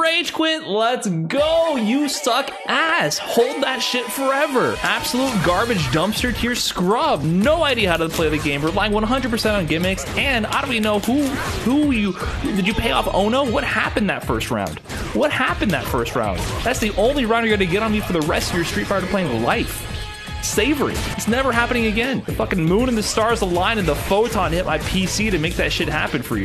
rage quit. Let's go. You suck ass. Hold that shit forever. Absolute garbage dumpster tier scrub. No idea how to play the game. Relying 100% on gimmicks. And I don't even know who you... Did you pay off Ono? What happened that first round? What happened that first round? That's the only round you're going to get on me for the rest of your Street Fighter playing life. Savory. It's never happening again. The fucking moon and the stars aligned and the photon hit my PC to make that shit happen for you.